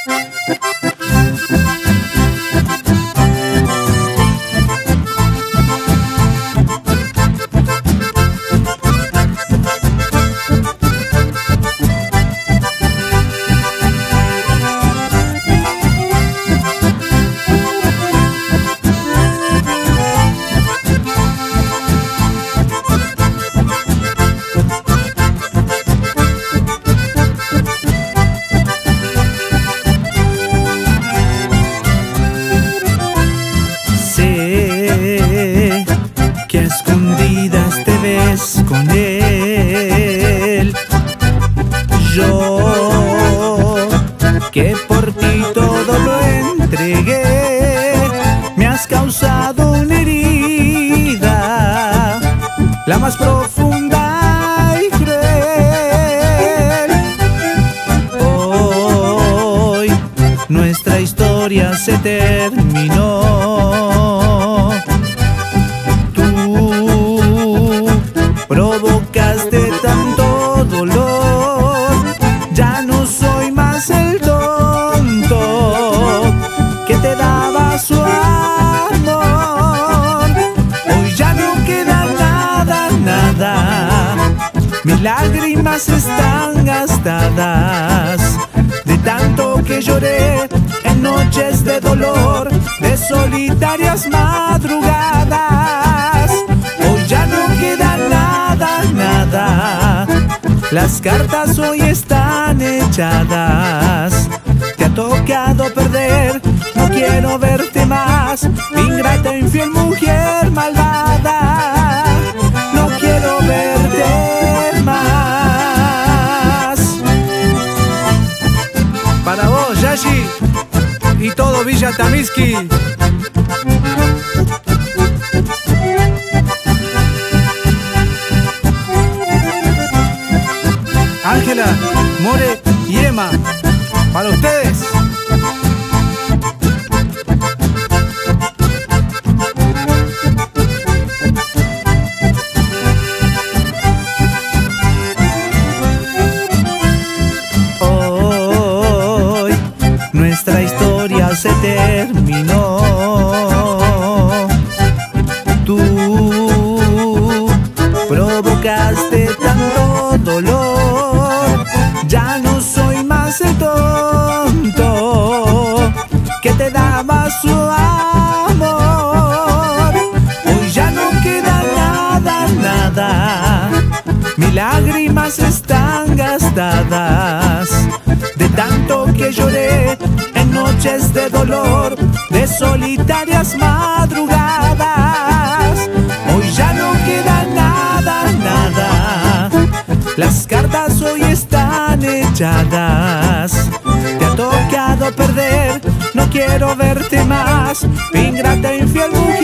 Que a escondidas te ves con él. Yo, que por ti todo lo entregué, me has causado una herida, la más profunda y cruel. Hoy nuestra historia se terminó. Provocaste tanto dolor, ya no soy más el tonto que te daba su amor. Hoy ya no queda nada, nada, mis lágrimas están gastadas de tanto que lloré en noches de dolor, de solitarias madrugadas. Hoy ya no queda nada, nada, las cartas hoy están echadas. Te ha tocado perder, no quiero verte más, ingrata, infiel, mujer malvada. No quiero verte más. Para vos, Yashi, y todo Villa Tamiski. Ángela, More y Emma, para ustedes. Hoy nuestra historia se terminó. Tú provocaste tanto dolor, ya no soy más el tonto que te daba su amor. Hoy ya no queda nada, nada, mis lágrimas están gastadas de tanto que lloré en noches de dolor, de solitarias madrugadas. Hoy ya no queda nada, nada, las cartas hoy están echadas. Te ha tocado perder, no quiero verte más, ingrata, infiel, mujer